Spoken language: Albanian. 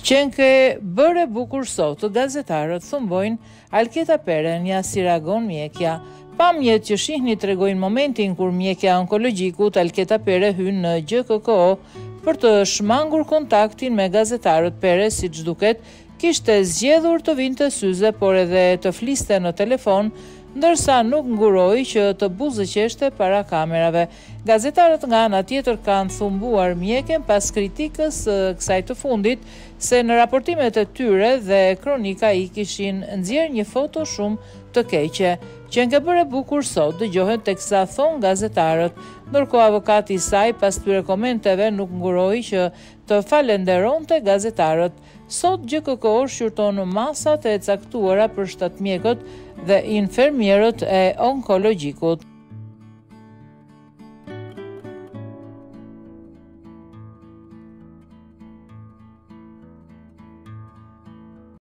Qenke bërë bukur sot, gazetarët thumbojnë Alketa Pere nja si reagon mjekja. Pamjet që shihni tregojnë momentin kur mjekja onkologjikut Alketa Pere hyn në GKKO për të shmangur kontaktin me gazetarët. Pere, siç duket, kishte zgjedhur të vinte syze, por edhe të fliste në telefon, ndërsa nuk nguroi që të buzëqeshte para kamerave. Gazetarët nga ana tjetër kanë thumbuar mjekën pas kritikës kësaj të fundit, se në raportimet e tyre dhe kronika i kishin nxjerrë një foto shumë të keqe. Qenke bërë bukur sot dëgjohet teksa thon gazetarët, ndërkohë avokati i saj pas këtyre komenteve nuk nguroi që të falenderonte gazetarët. Sot GKKO shqyrton masat e caktuara për 7 mjekët dhe infermierët e onkologjikut.